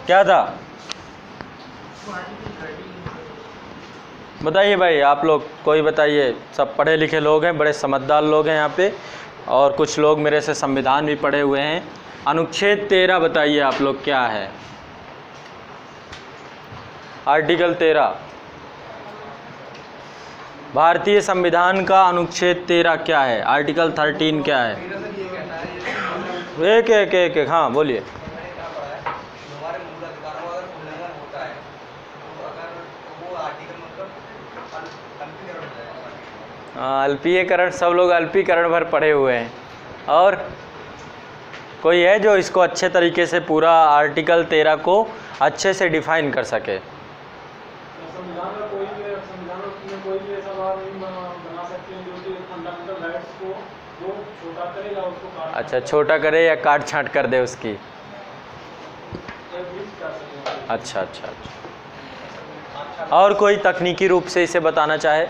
क्या था? बताइए भाई, आप लोग कोई बताइए। सब पढ़े लिखे लोग हैं, बड़े समझदार लोग हैं यहाँ पे, और कुछ लोग मेरे से संविधान भी पढ़े हुए हैं। अनुच्छेद 13 बताइए आप लोग क्या है? आर्टिकल 13 भारतीय संविधान का अनुच्छेद 13 क्या है? आर्टिकल 13 क्या है? एक एक एक एक हाँ बोलिए। अल्पीयकरण, सब लोग अल्पीकरण भर पढ़े हुए हैं। और कोई है जो इसको अच्छे तरीके से पूरा आर्टिकल 13 को अच्छे से डिफाइन कर सके? संविधान में कोई भी ऐसा बात नहीं बना सकते हैं जो कि फंडामेंटल राइट्स को जो छोटा करे या उसको काट, अच्छा, छोटा करे या काट छांट कर दे उसकी। अच्छा अच्छा अच्छा। और कोई तकनीकी रूप से इसे बताना चाहे?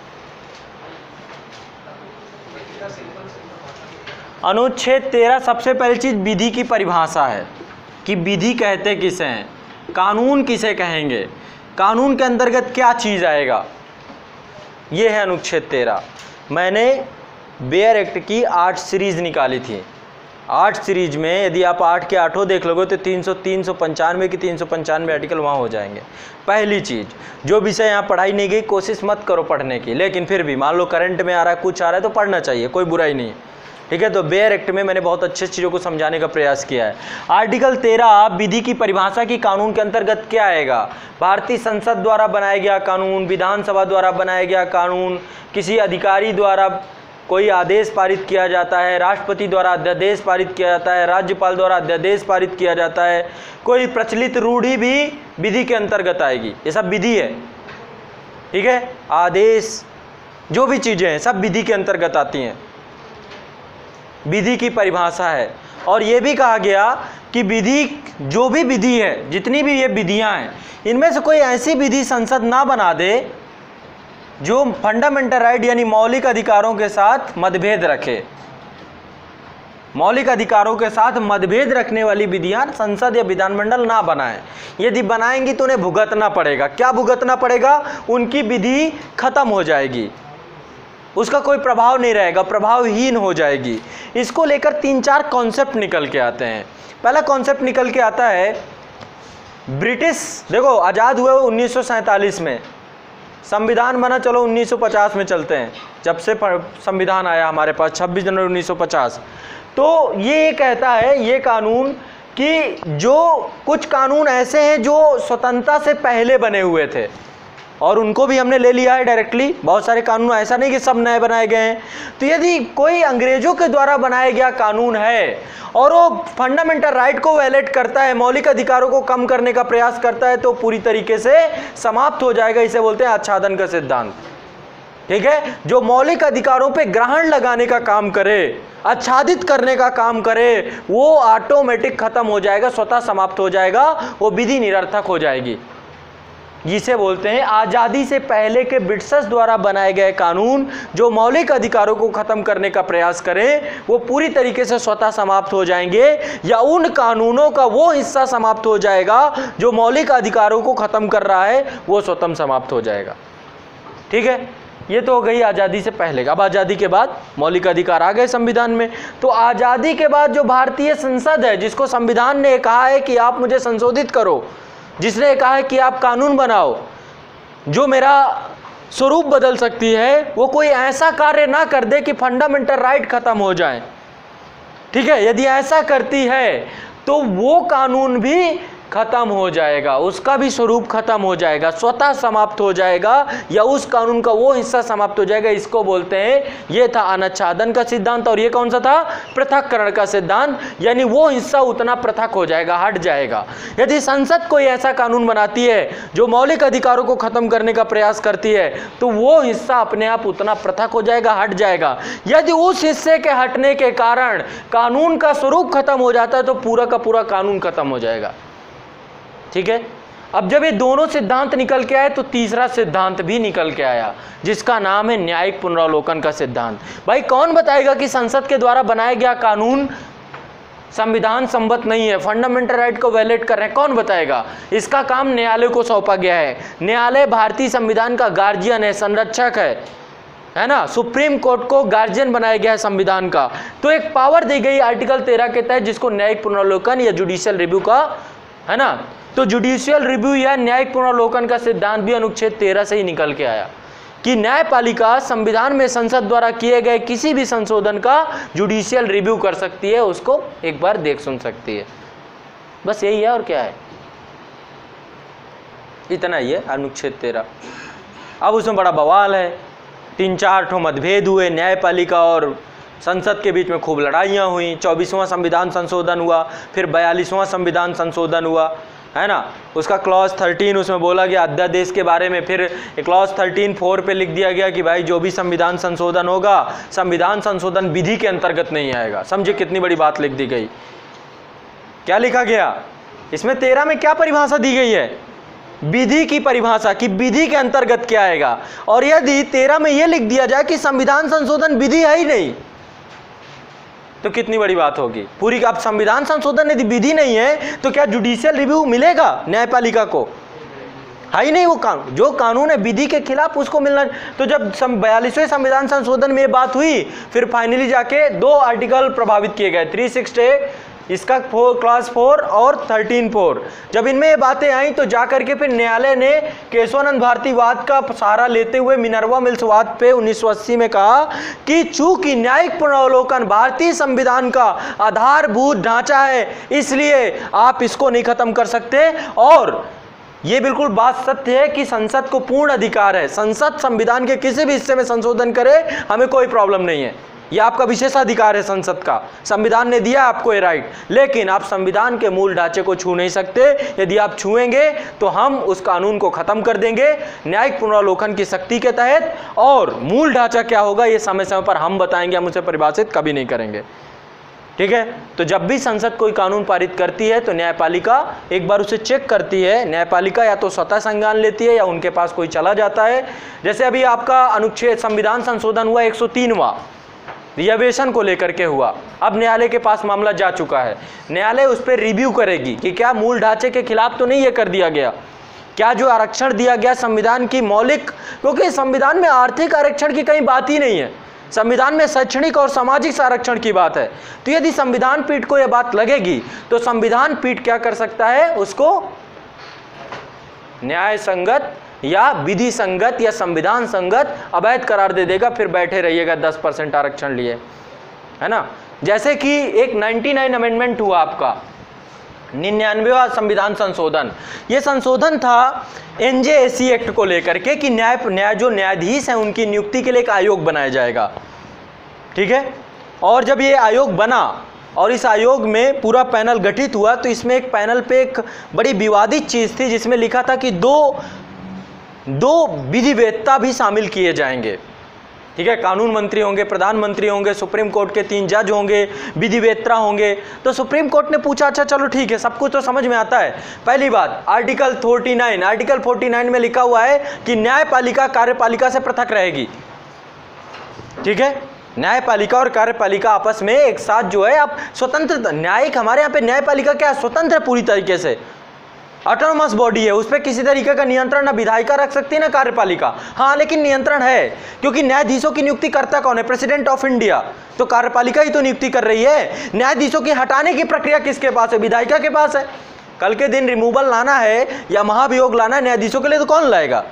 अनुच्छेद 13 सबसे पहली चीज़ विधि की परिभाषा है कि विधि कहते किसे हैं, कानून किसे कहेंगे, कानून के अंतर्गत क्या चीज़ आएगा, ये है अनुच्छेद 13। मैंने बेयर एक्ट की 8 सीरीज़ निकाली थी। 8 सीरीज में यदि आप 8 के 8 देख लोगे तो 395 की 395 आर्टिकल वहाँ हो जाएंगे। पहली चीज़, जो विषय यहाँ पढ़ाई नहीं गई कोशिश मत करो पढ़ने की, लेकिन फिर भी मान लो करंट में आ रहा है, कुछ आ रहा है तो पढ़ना चाहिए, कोई बुराई नहीं है, ठीक है। तो बेयर एक्ट में मैंने बहुत अच्छे चीज़ों को समझाने का प्रयास किया है। आर्टिकल 13 विधि की परिभाषा की कानून के अंतर्गत क्या आएगा? भारतीय संसद द्वारा बनाया गया कानून, विधानसभा द्वारा बनाया गया कानून, किसी अधिकारी द्वारा कोई आदेश पारित किया जाता है, राष्ट्रपति द्वारा अध्यादेश पारित किया जाता है, राज्यपाल द्वारा अध्यादेश पारित किया जाता है, कोई प्रचलित रूढ़ी भी विधि के अंतर्गत आएगी। ये सब विधि है, ठीक है। आदेश जो भी चीज़ें हैं सब विधि के अंतर्गत आती हैं, विधि की परिभाषा है। और ये भी कहा गया कि विधि, जो भी विधि है, जितनी भी ये विधियां हैं, इनमें से कोई ऐसी विधि संसद ना बना दे जो फंडामेंटल राइट यानी मौलिक अधिकारों के साथ मतभेद रखे। मौलिक अधिकारों के साथ मतभेद रखने वाली विधियां संसद या विधानमंडल ना बनाए। यदि बनाएंगी तो उन्हें भुगतना पड़ेगा। क्या भुगतना पड़ेगा? उनकी विधि खत्म हो जाएगी, उसका कोई प्रभाव नहीं रहेगा, प्रभावहीन हो जाएगी। इसको लेकर 3-4 कॉन्सेप्ट निकल के आते हैं। पहला कॉन्सेप्ट निकल के आता है ब्रिटिश, देखो आज़ाद हुए 1947 में, संविधान बना, चलो 1950 में चलते हैं, जब से संविधान आया हमारे पास 26 जनवरी 1950। तो ये कहता है ये कानून कि जो कुछ कानून ऐसे हैं जो स्वतंत्रता से पहले बने हुए थे और उनको भी हमने ले लिया है डायरेक्टली। बहुत सारे कानून, ऐसा नहीं कि सब नए बनाए गए हैं। तो यदि कोई अंग्रेजों के द्वारा बनाया गया कानून है और वो फंडामेंटल राइट को वायलेट करता है, मौलिक अधिकारों को कम करने का प्रयास करता है, तो पूरी तरीके से समाप्त हो जाएगा। इसे बोलते हैं आच्छादन का सिद्धांत, ठीक है। जो मौलिक अधिकारों पे ग्रहण लगाने का काम करे, आच्छादित करने का काम करे, वो ऑटोमेटिक खत्म हो जाएगा, स्वतः समाप्त हो जाएगा, वो विधि निरर्थक हो जाएगी। जिसे बोलते हैं आज़ादी से पहले के ब्रिटिशर्स द्वारा बनाए गए कानून जो मौलिक अधिकारों को ख़त्म करने का प्रयास करें, वो पूरी तरीके से स्वतः समाप्त हो जाएंगे, या उन कानूनों का वो हिस्सा समाप्त हो जाएगा जो मौलिक अधिकारों को ख़त्म कर रहा है, वो स्वतः समाप्त हो जाएगा, ठीक है। ये तो हो गई आज़ादी से पहले। अब आज़ादी के बाद मौलिक अधिकार आ गए संविधान में। तो आज़ादी के बाद जो भारतीय संसद है, जिसको संविधान ने कहा है कि आप मुझे संशोधित करो, जिसने कहा है कि आप कानून बनाओ, जो मेरा स्वरूप बदल सकती है, वो कोई ऐसा कार्य ना कर दे कि फंडामेंटल राइट खत्म हो जाए, ठीक है। यदि ऐसा करती है तो वो कानून भी खत्म हो जाएगा, उसका भी स्वरूप खत्म हो जाएगा, स्वतः समाप्त हो जाएगा, या उस कानून का वो हिस्सा समाप्त हो जाएगा। इसको बोलते हैं, ये था अनाच्छादन का सिद्धांत। और ये कौन सा था? पृथक्करण का सिद्धांत, यानी वो हिस्सा उतना पृथक हो जाएगा, हट जाएगा। यदि संसद कोई ऐसा कानून बनाती है जो मौलिक अधिकारों को खत्म करने का प्रयास करती है, तो वो हिस्सा अपने आप उतना पृथक हो जाएगा, हट जाएगा। यदि उस हिस्से के हटने के कारण कानून का स्वरूप खत्म हो जाता है, तो पूरा का पूरा कानून खत्म हो जाएगा, ठीक है। अब जब ये दोनों सिद्धांत निकल के आए तो तीसरा सिद्धांत भी निकल के आया, जिसका नाम है न्यायिक पुनरावलोकन का सिद्धांत। भाई कौन बताएगा कि संसद के द्वारा बनाया गया कानून संविधान सम्मत नहीं है, फंडामेंटल राइट को वायलेट कर रहे हैं, कौन बताएगा? इसका काम न्यायालय को सौंपा गया है। न्यायालय भारतीय संविधान का गार्जियन है, संरक्षक है ना। सुप्रीम कोर्ट को गार्जियन बनाया गया है संविधान का। तो एक पावर दी गई आर्टिकल 13 के तहत, जिसको न्यायिक पुनर्विलोकन या जुडिशियल रिव्यू का, है ना। तो जुडिशियल रिव्यू या न्यायिक पुनर्विलोकन का सिद्धांत भी अनुच्छेद 13 से ही निकल के आया कि न्यायपालिका संविधान में संसद द्वारा किए गए किसी भी संशोधन का जुडिशियल रिव्यू कर सकती है, उसको एक बार देख सुन सकती है। बस यही है, और क्या है, इतना ही है अनुच्छेद 13। अब उसमें बड़ा बवाल है, 3-4 ठो मतभेद हुए, न्यायपालिका और संसद के बीच में खूब लड़ाइयाँ हुई। 24वां संविधान संशोधन हुआ, फिर 42वां संविधान संशोधन हुआ, है ना। उसका क्लॉज 13 उसमें बोला गया अध्यादेश के बारे में, फिर क्लॉज 13(4) पे लिख दिया गया कि भाई जो भी संविधान संशोधन होगा, संविधान संशोधन विधि के अंतर्गत नहीं आएगा। समझे कितनी बड़ी बात लिख दी गई। क्या लिखा गया इसमें 13 में? क्या परिभाषा दी गई है? विधि की परिभाषा, कि विधि के अंतर्गत क्या आएगा। और यदि 13 में यह लिख दिया जाए कि संविधान संशोधन विधि है ही नहीं, तो कितनी बड़ी बात होगी पूरी। अब संविधान संशोधन यदि विधि नहीं है तो क्या जुडिशियल रिव्यू मिलेगा न्यायपालिका को? है ही नहीं। वो कानून, जो कानून है विधि के खिलाफ, उसको मिलना। तो जब 42वें संविधान संशोधन में बात हुई, फिर फाइनली जाके 2 आर्टिकल प्रभावित किए गए, 368 इसका क्लॉज 4 और 13(4). जब इनमें ये बातें आई तो जाकर के फिर न्यायालय ने केशवानंद भारती वाद का सहारा लेते हुए मिनर्वा मिल्स वाद पे 1980 में कहा कि चूंकि न्यायिक पुनर्विलोकन भारतीय संविधान का आधारभूत ढांचा है, इसलिए आप इसको नहीं खत्म कर सकते। और ये बिल्कुल बात सत्य है कि संसद को पूर्ण अधिकार है, संसद संविधान के किसी भी हिस्से में संशोधन करे, हमें कोई प्रॉब्लम नहीं है, ये आपका विशेषाधिकार है संसद का, संविधान ने दिया आपको ये राइट। लेकिन आप संविधान के मूल ढांचे को छू नहीं सकते। यदि आप छुएंगे तो हम उस कानून को खत्म कर देंगे न्यायिक पुनर्विलोकन की शक्ति के तहत। और मूल ढांचा क्या होगा ये समय समय पर हम बताएंगे, हम उसे परिभाषित कभी नहीं करेंगे, ठीक है। तो जब भी संसद कोई कानून पारित करती है तो न्यायपालिका एक बार उसे चेक करती है। न्यायपालिका या तो स्वतः संज्ञान लेती है या उनके पास कोई चला जाता है। जैसे अभी आपका अनुच्छेद संविधान संशोधन हुआ 103वां, रिजर्वेशन को लेकर के हुआ। अब न्यायालय के पास मामला जा चुका है, न्यायालय उस पर रिव्यू करेगी कि क्या मूल ढांचे के खिलाफ तो नहीं ये कर दिया गया, क्या जो आरक्षण दिया गया संविधान की मौलिक, क्योंकि संविधान में आर्थिक आरक्षण की कहीं बात ही नहीं है, संविधान में शैक्षणिक और सामाजिक आरक्षण की बात है। तो यदि संविधान पीठ को यह बात लगेगी तो संविधान पीठ क्या कर सकता है, उसको न्याय संगत या विधि संगत या संविधान संगत अवैध करार दे देगा। फिर बैठे रहिएगा 10% आरक्षण लिए, है ना। जैसे कि एक 99 अमेंडमेंट हुआ आपका, 99वां संविधान संशोधन। ये संशोधन था NJAC एक्ट को लेकर के कि जो न्यायाधीश हैं उनकी नियुक्ति के लिए एक आयोग बनाया जाएगा, ठीक है। और जब ये आयोग बना और इस आयोग में पूरा पैनल गठित हुआ तो इसमें एक पैनल पे एक बड़ी विवादित चीज़ थी जिसमें लिखा था कि दो विधिवेत्ता भी शामिल किए जाएंगे, ठीक है। कानून मंत्री होंगे, प्रधानमंत्री होंगे, सुप्रीम कोर्ट के 3 जज होंगे, विधिवेत्ता होंगे। तो सुप्रीम कोर्ट ने पूछा अच्छा चलो ठीक है, सब कुछ तो समझ में आता है। पहली बात आर्टिकल 49 में लिखा हुआ है कि न्यायपालिका कार्यपालिका से पृथक रहेगी, ठीक है। न्यायपालिका और कार्यपालिका आपस में एक साथ जो है आप स्वतंत्र, न्यायिक हमारे यहाँ पे न्यायपालिका क्या स्वतंत्र है पूरी तरीके से, ऑटोनोमस बॉडी है, उस पर किसी तरीके का नियंत्रण ना विधायिका रख सकती है ना कार्यपालिका। हाँ लेकिन नियंत्रण है, क्योंकि न्यायाधीशों की नियुक्ति करता कौन है, प्रेसिडेंट ऑफ इंडिया, तो कार्यपालिका ही तो नियुक्ति कर रही है। न्यायाधीशों की हटाने की प्रक्रिया किसके पास है, विधायिका के पास है। कल के दिन रिमूवल लाना है या महाभियोग लाना है न्यायाधीशों के लिए तो कौन लाएगा,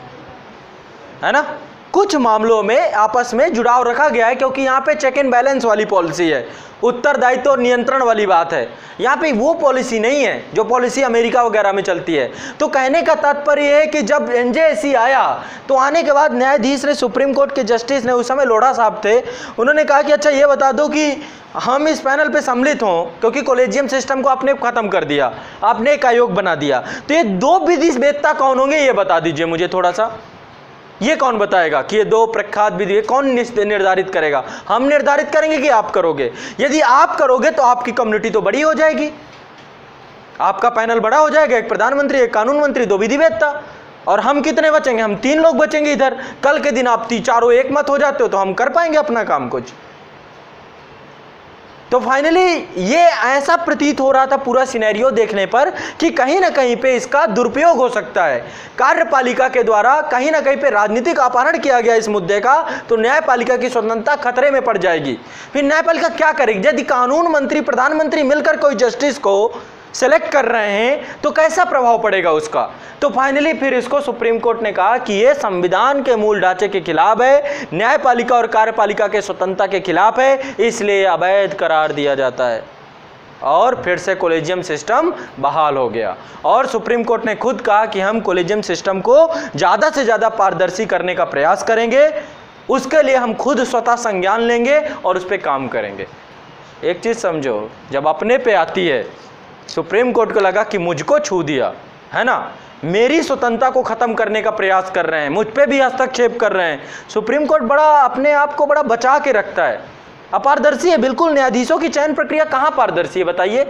है ना। कुछ मामलों में आपस में जुड़ाव रखा गया है क्योंकि यहाँ पे चेक एंड बैलेंस वाली पॉलिसी है, उत्तरदायित्व और नियंत्रण वाली बात है। यहाँ पे वो पॉलिसी नहीं है जो पॉलिसी अमेरिका वगैरह में चलती है। तो कहने का तात्पर्य है कि जब NJAC आया तो आने के बाद न्यायाधीश ने, सुप्रीम कोर्ट के जस्टिस ने, उस समय लोढ़ा साहब थे, उन्होंने कहा कि अच्छा ये बता दो कि हम इस पैनल पे सम्मिलित हों, क्योंकि कॉलेजियम सिस्टम को आपने खत्म कर दिया, आपने एक आयोग बना दिया, तो ये 2 विधिवेत्ता कौन होंगे ये बता दीजिए मुझे थोड़ा सा। ये कौन बताएगा कि ये 2 प्रख्यात विधि कौन निर्धारित करेगा, हम निर्धारित करेंगे कि आप करोगे। यदि आप करोगे तो आपकी कम्युनिटी तो बड़ी हो जाएगी, आपका पैनल बड़ा हो जाएगा, एक प्रधानमंत्री, एक कानून मंत्री, 2 विधिवेत्ता, और हम कितने बचेंगे, हम 3 लोग बचेंगे इधर। कल के दिन आप चारों एक मत हो जाते हो तो हम कर पाएंगे अपना काम कुछ, तो फाइनली ये ऐसा प्रतीत हो रहा था पूरा सिनेरियो देखने पर कि कहीं ना कहीं पे इसका दुरुपयोग हो सकता है। कार्यपालिका के द्वारा कहीं ना कहीं पे राजनीतिक अपहरण किया गया इस मुद्दे का, तो न्यायपालिका की स्वतंत्रता खतरे में पड़ जाएगी। फिर न्यायपालिका क्या करेगी? यदि कानून मंत्री प्रधानमंत्री मिलकर कोई जस्टिस को सेलेक्ट कर रहे हैं तो कैसा प्रभाव पड़ेगा उसका? तो फाइनली फिर इसको सुप्रीम कोर्ट ने कहा कि यह संविधान के मूल ढांचे के खिलाफ है, न्यायपालिका और कार्यपालिका के स्वतंत्रता के खिलाफ है, इसलिए अवैध करार दिया जाता है। और फिर से कॉलेजियम सिस्टम बहाल हो गया और सुप्रीम कोर्ट ने खुद कहा कि हम कॉलेजियम सिस्टम को ज़्यादा से ज़्यादा पारदर्शी करने का प्रयास करेंगे, उसके लिए हम खुद स्वतः संज्ञान लेंगे और उस पर काम करेंगे। एक चीज़ समझो, जब अपने पे आती है, सुप्रीम कोर्ट को लगा कि मुझको छू दिया है ना, मेरी स्वतंत्रता को खत्म करने का प्रयास कर रहे हैं, मुझ पे भी हस्तक्षेप कर रहे हैं। सुप्रीम कोर्ट बड़ा अपने आप को बड़ा बचा के रखता है, अपारदर्शी है बिल्कुल। न्यायाधीशों की चयन प्रक्रिया कहाँ पारदर्शी है बताइए?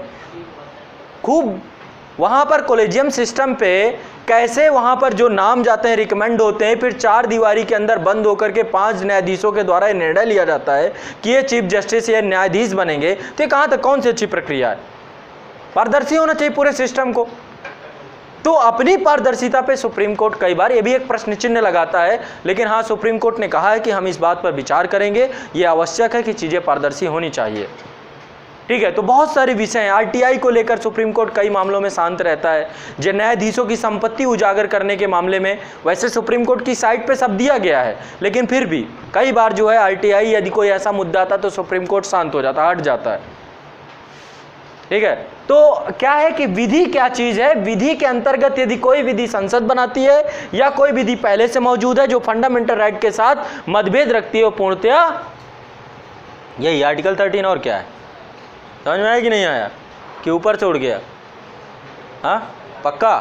खूब वहाँ पर कॉलेजियम सिस्टम पे कैसे वहाँ पर जो नाम जाते हैं, रिकमेंड होते हैं, फिर 4 दीवारी के अंदर बंद होकर के 5 न्यायाधीशों के द्वारा निर्णय लिया जाता है कि ये चीफ जस्टिस या न्यायाधीश बनेंगे। तो ये कहाँ तक कौन सी अच्छी प्रक्रिया है? पारदर्शी होना चाहिए पूरे सिस्टम को। तो अपनी पारदर्शिता पे सुप्रीम कोर्ट कई बार ये भी एक प्रश्न चिन्ह लगाता है, लेकिन हाँ, सुप्रीम कोर्ट ने कहा है कि हम इस बात पर विचार करेंगे, ये आवश्यक है कि चीज़ें पारदर्शी होनी चाहिए। ठीक है, तो बहुत सारे विषय हैं। आरटीआई को लेकर सुप्रीम कोर्ट कई मामलों में शांत रहता है। जो न्यायाधीशों की संपत्ति उजागर करने के मामले में वैसे सुप्रीम कोर्ट की साइट पे सब दिया गया है, लेकिन फिर भी कई बार जो है आरटीआई यदि कोई ऐसा मुद्दा आता तो सुप्रीम कोर्ट शांत हो जाता, हट जाता है। ठीक है, तो क्या है कि विधि क्या चीज़ है? विधि के अंतर्गत यदि कोई विधि संसद बनाती है या कोई विधि पहले से मौजूद है जो फंडामेंटल राइट के साथ मतभेद रखती है, वो पूर्णतया यही आर्टिकल 13। और क्या है, समझ में आया कि नहीं आया कि ऊपर से उड़ गया? हाँ, पक्का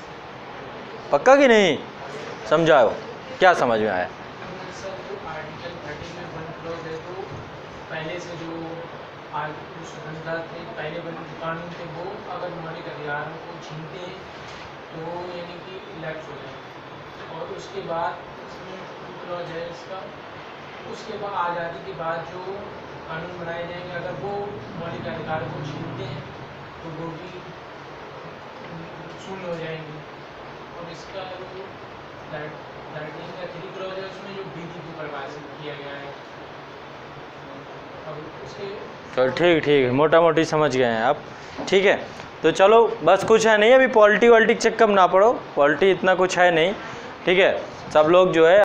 पक्का कि नहीं समझाओ, क्या समझ में आया? आर्टिकल 13 में 1 क्लॉज है, तो पहले से जो स्वतंत्रता थे, पहले बने कानून थे, वो अगर मौलिक अधिकारों को छीनते हैं तो यानी कि लैप्स हो जाए। और उसके बाद इसमें 2 क्लॉज है इसका, उसके बाद आज़ादी के बाद जो कानून बनाए जाएंगे, अगर वो मौलिक अधिकारों को छीनते हैं तो वो भी शून्य हो जाएंगे। और इसका जो 13 का 3 क्लॉज है, उसमें जो विधि को परिभाषित किया गया है। अब उसके चलो ठीक मोटा मोटी समझ गए हैं आप। ठीक है, तो चलो बस कुछ है नहीं, अभी पॉलिटी वॉलिटिक चेक कम ना पड़ो, पॉलिटी इतना कुछ है नहीं। ठीक है, सब लोग जो है